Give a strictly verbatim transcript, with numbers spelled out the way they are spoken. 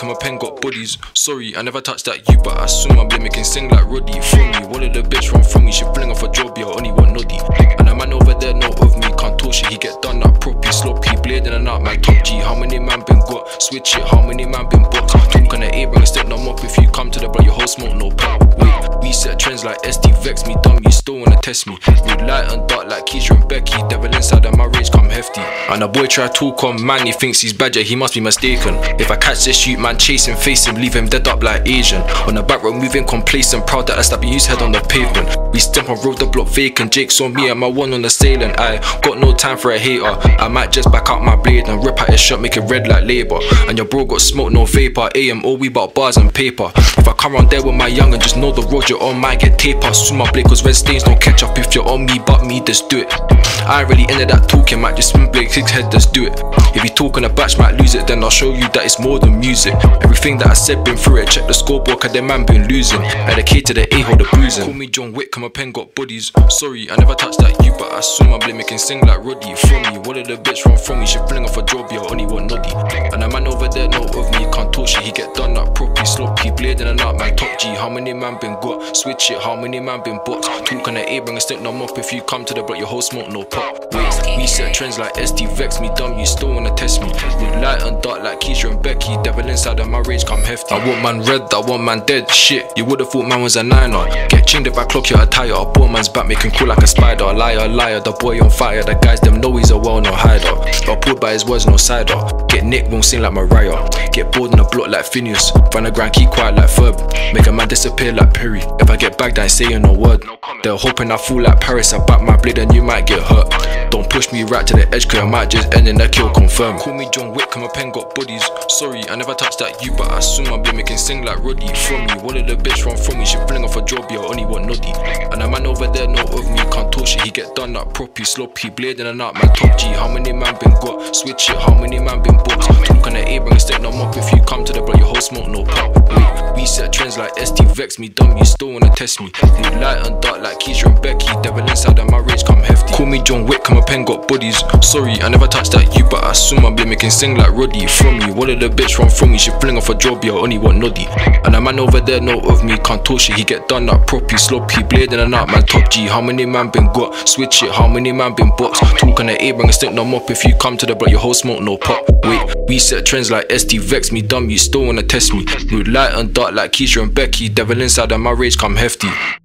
cause my pen got bodies. Sorry, I never touched that you, but I assume I'm making sing like Roddy. From me, one of the bitch run from me, she fling off a job, yeah, only one noddy. And a man over there know of me, can't talk shit, he get done up properly, sloppy, blading and out, my top G. How many man been got? Switch it, how many man been boxed? Talk on the A, bring a step, no mop. If you come to the block, your whole smoke, no pop. Wait, we set trends like S D, vex me, dumb, you still wanna test me. With light and dark like Keisha and Becky, devil inside and my rage come hefty. And a boy try talk on man, he thinks he's bad, yeah, he must be mistaken. If I catch this shoot, man, chase him, face him, leave him dead up like Asian. On the back road, moving complacent, proud that I stab his head on the pavement. We stamp on road, the block vacant, Jake's on me and my one on the assailant. I got no time for a hater, I might just back up my blade and rip out his shot, make it red like Labour. And your bro got smoke, no vapor, A M O, we bout bars and paper. If I come round there with my young and just know the road you're on, might get taper. Swim my blade cause red stains don't catch up. If you're on me, but me, just do it. I ain't really into that talking, might just swim blade, kick head, just do it. If you talk on a batch, might lose it, then I'll show you that it's more than music. Everything that I said been through it, check the scoreboard cause them man been losing. Educated to the A-hole, the bruising. Call me John Wick cause my pen got bodies. Sorry, I never touched that you, but I assume my blade making sing like Roddy. From me, one of the bitch run from me, she fling off a job, yeah, only one noddy. And a man over there know of me, can't talk shit, he get done up properly, sloppy, blading and out, my top G. How many man been got? Switch it, how many man been boxed? Talk on the A, bring a step, no mop. If you come to the block, your whole smoke, no pop. Wait, we set trends like S D, vex me, dumb, you still wanna test me. With light and dark like Keisha and Becky, devil inside and my rage come hefty. I want man red, I want man dead, shit, you would've thought man was a niner. Get chinged if I clock your attire, a poor man's back making cool like a spider. Liar, liar, the boy on fire, the guys them know he's a well-known hider. Got pulled by his words, no cider. Get nicked, won't sing like Mariah. Get bored in the block like Phineas, run the ground, keep quiet like Ferb. Make a man disappear like Perry. If I get bagged, I ain't saying no word. They're hoping I fall like Paris, I back my blade and you might get hurt. Don't push me right to the edge cause I might just end in the kill confirm. Call me John Wick cause my pen got bodies. Sorry, I never touched that you, but I assume I'll be making sing like Roddy. From me, one of the bitch run from me, she fling off a job, yeah, only one noddy. And a man over there know of me, can't talk shit, he get done up properly, sloppy, blading and out, my top G. How many man been got? Switch it, how many man been boxed? Talk on the A, bring a step, no mop. If you come to the block, your whole smoke, no pop. Wait, we set trends like S D, vex me, dumb, you still wanna test me. With light and dark like Keisha and Becky, devil inside and my rage come hefty. Call me John Wick cause my pen got bodies. Sorry, I never touched that you, but I assume I'll be making sing like Roddy. From me, one of the bitch run from me, she fling off a job, yeah, only one noddy. And a man over there know of me, can't talk shit, he get done up properly, sloppy, blading and out, my top G. How many man been got? Switch it, how many man been boxed? Talk on the A, bring a step, no mop. If you come to the block, your whole smoke, no pop. Wait, we set trends like S D, vex me, dumb, you still wanna test me. With light and dark like Keisha and Becky, devil inside and my rage come hefty.